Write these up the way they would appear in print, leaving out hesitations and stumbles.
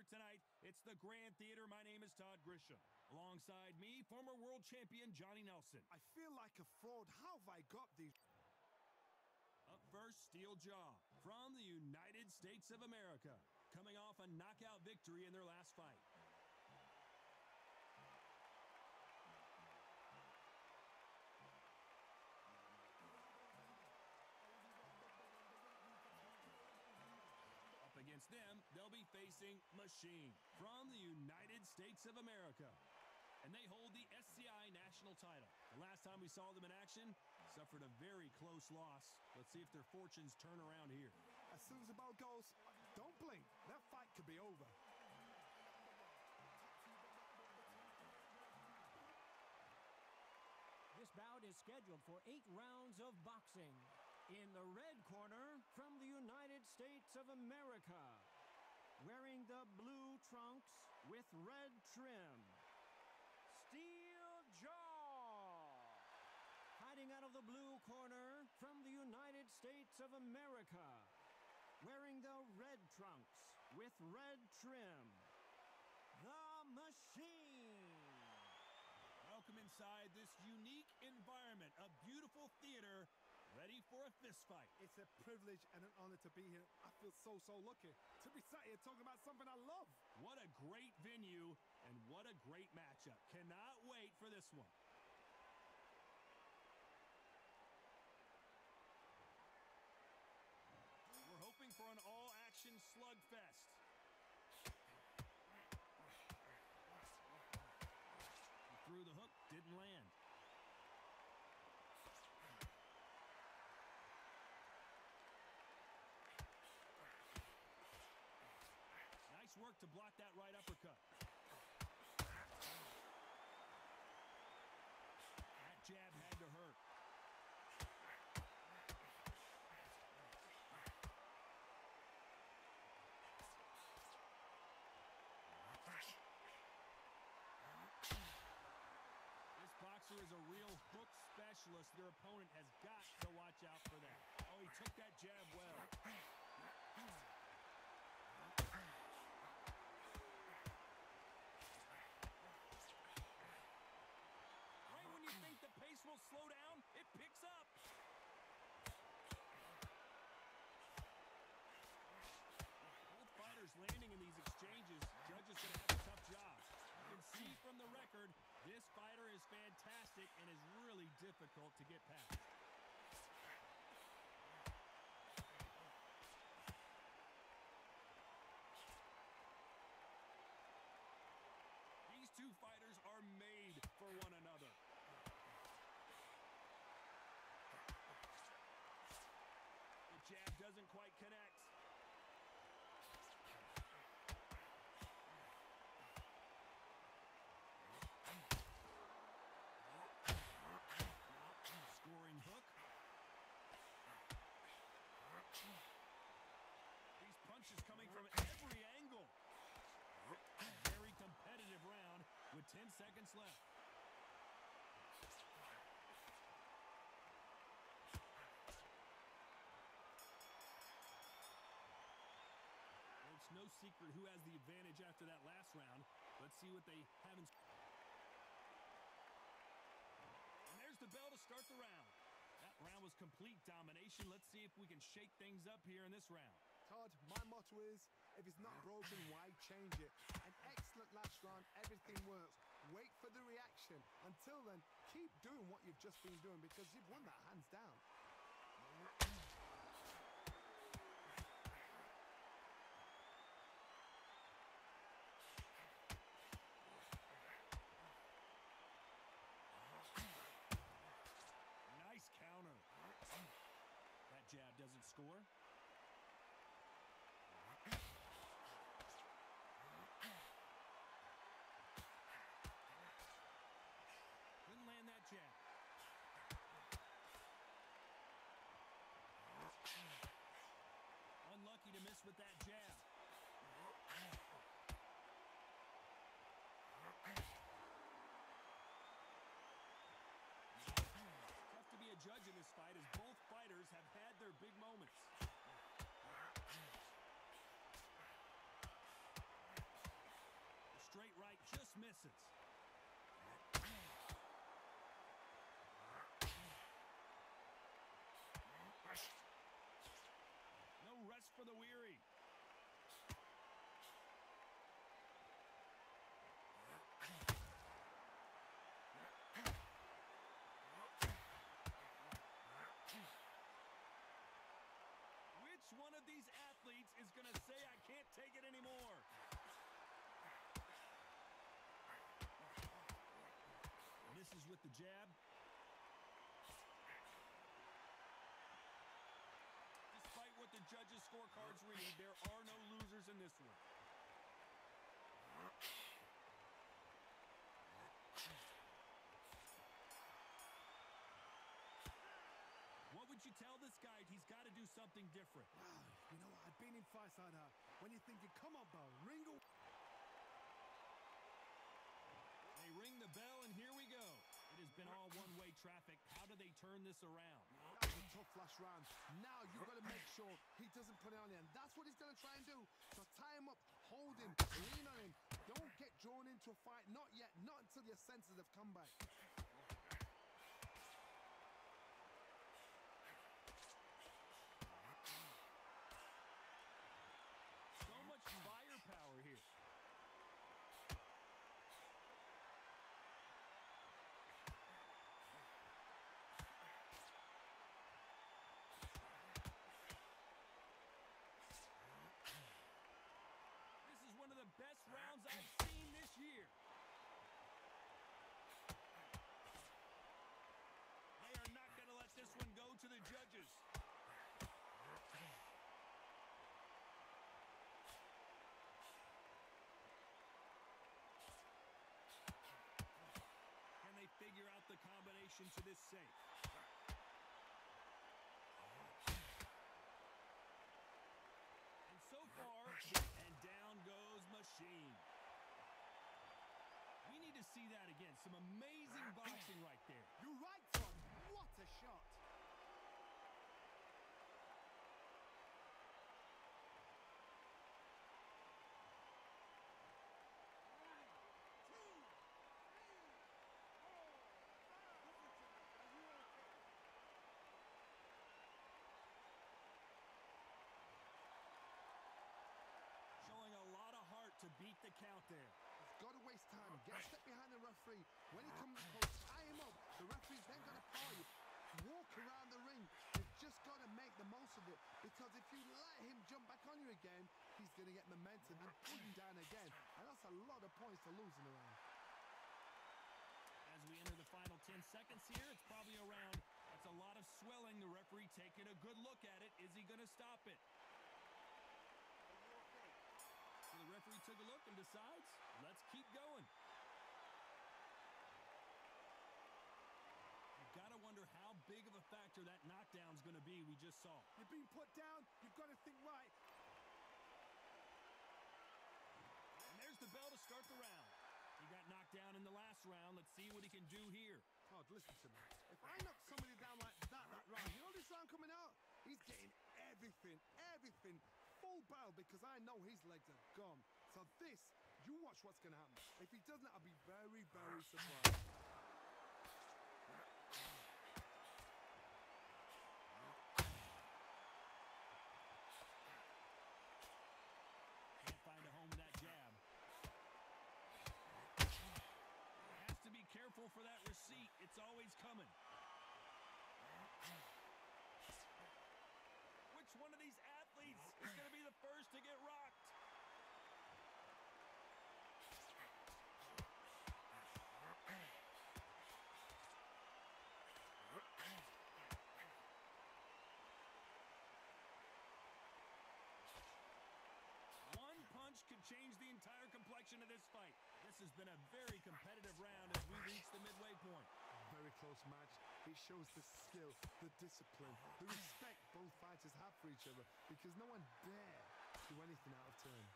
card tonight. It's the Grand Theater. My name is Todd Grisham. Alongside me, former world champion Johnny Nelson. I feel like a fraud. How have I got these? Up first, Steel Jaw from the United States of America, coming off a knockout victory in their last fight. Up against them, they'll be facing Machine from the United States of America. And they hold the SCI national title. The last time we saw them in action, suffered a very close loss. Let's see if their fortunes turn around here. As soon as the bell goes, don't blink. That fight could be over. This bout is scheduled for 8 rounds of boxing. In the red corner, from the United States of America, wearing the blue trunks with red trim, Steel Jaw. Fighting out of the blue corner, from the United States of America, wearing the red trunks with red trim, the Machine. Welcome inside this unique environment, a beautiful theater, ready for a fist fight. It's a privilege and an honor to be here. I feel so lucky to be sat here talking about something I love. What a great venue and what a great matchup. Cannot wait for this one. We're hoping for an all-action slugfest. He threw the hook, didn't land. Nice work to block that right uppercut. That jab had to hurt. This boxer is a real hook specialist. Their opponent has got to watch out for that. Oh, he took that jab well. Right when you think the pace will slow down, it picks up. Both fighters landing in these exchanges. Judges gonna have a tough job. You can see from the record, this fighter is fantastic and is really difficult to get past. These two fighters are made for one another. The jab doesn't quite connect. Scoring hook. These punches coming from every angle. A very competitive round with 10 seconds left. Well, it's no secret who has the advantage after that last round. Let's see what they have in. And there's the bell to start the round. That round was complete domination. Let's see if we can shake things up here in this round. Todd, my motto is, if it's not broken, why change it? An excellent last round, everything works. Wait for the reaction. Until then, keep doing what you've just been doing because you've won that hands down. Nice counter. That jab doesn't score. Couldn't land that jab. Unlucky to miss with that jab. Tough to be a judge in this fight as both fighters have had their big moments. misses. No rest for the weary. Which one of these athletes is going to say, I can't take it anymore? Misses with the jab. Despite what the judges' scorecards read, there are no losers in this one. What would you tell this guy? He's got to do something different. Wow, you know what? I've been in fights like that. When you're thinking, come on, bro, ring a... They ring the bell, and here we go. It has been all one-way traffic. How do they turn this around? That was a tough last round. Now you've got to make sure he doesn't put it on you, and that's what he's going to try and do. So tie him up, hold him, lean on him. Don't get drawn into a fight. Not yet. Not until your senses have come back. So much firepower here. This is one of the best rounds I've seen this year. They are not going to let this one go to the judges. Can they figure out the combination to this safe? And so far, and down goes Machine. We need to see that again. Some amazing boxing right there. You're right, Tom. What a shot. Showing a lot of heart to beat the count there. He's got to waste time. Get a step behind the referee. When he comes close, tie him up. The referee's then going to call you. Walk around the ring. You've just got to make the most of it. Because if you let him jump back on you again, he's going to get momentum and pull you down again. And that's a lot of points to lose in the round. As we enter the final 10 seconds here, it's probably around. That's a lot of swelling. The referee taking a good look at it. Is he going to stop it? So the referee took a look and decides, let's keep going. You've got to wonder how big of a factor that knockdown's going to be we just saw. You're being put down. You've got to think right. And there's the bell to start the round. He got knocked down in the last round. Let's see what he can do here. Todd, listen to me. If I knock somebody down like that round, you know this round coming out? He's getting everything, full barrel, because I know his legs are gone. So this, you watch what's going to happen. If he doesn't, I'll be very, very surprised. Can't find a home with that jab. Has to be careful for that receipt. It's always coming. Which one of these athletes is going to be the first to get rocked? One punch could change the entire complexion of this fight. This has been a very competitive round as we reach the midway point. Very close match. It shows the skill, the discipline, the respect both fighters have for each other, because no one dare do anything out of turn.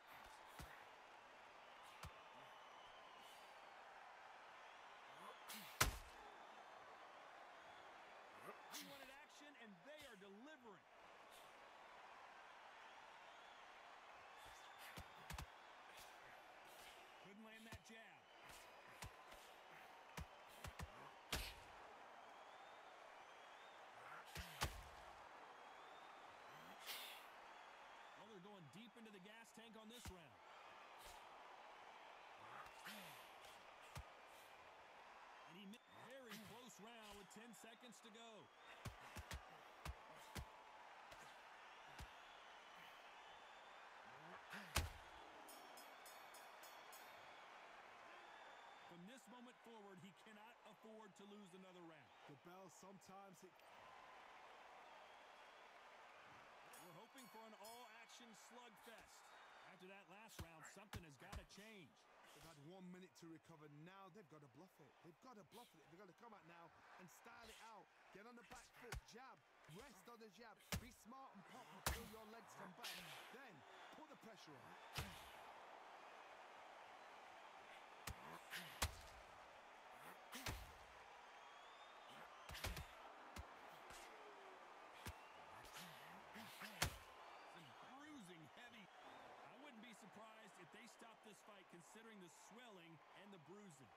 He wanted action, and they are delivering. Couldn't land that jab. seconds to go. From this moment forward, he cannot afford to lose another round. The bell, sometimes it... We're hoping for an all-action slugfest. After that last round, something has got to change. They've had 1 minute to recover. Now they've got to bluff it. They've got to bluff it. They've got to come out now and style it out. Get on the back foot, jab, rest on the jab. Be smart and pop until your legs come back. Then put the pressure on. Bruising heavy. I wouldn't be surprised if they stop this fight considering the swelling and the bruising.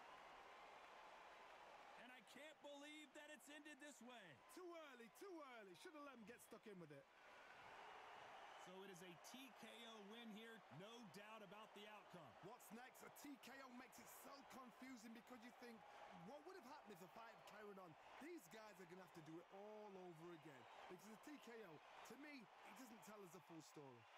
And I can't believe that it's ended this way. Too early, too early. Should have let him get stuck in with it. So it is a TKO win here, no doubt about the outcome. What's next? A TKO makes it so confusing because you think, what would have happened if the fight had carried on? These guys are going to have to do it all over again. Because the TKO, to me, it doesn't tell us the full story.